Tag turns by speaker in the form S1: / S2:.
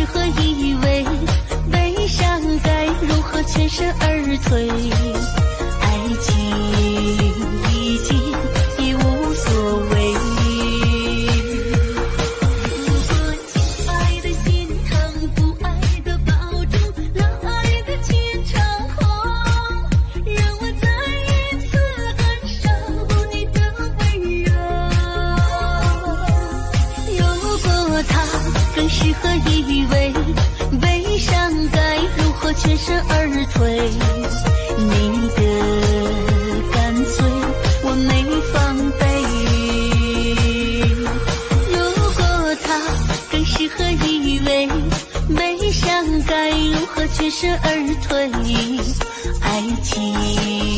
S1: 合依偎，悲伤该如何全身而退？爱情已经已无所谓。如果亲爱的心疼，不爱的抱住，让爱的天长空，让我再一次感受你的温柔。如果他更适合依偎，悲伤该如何全身而退？你的干脆我没防备。如果他更适合依偎，悲伤该如何全身而退？爱情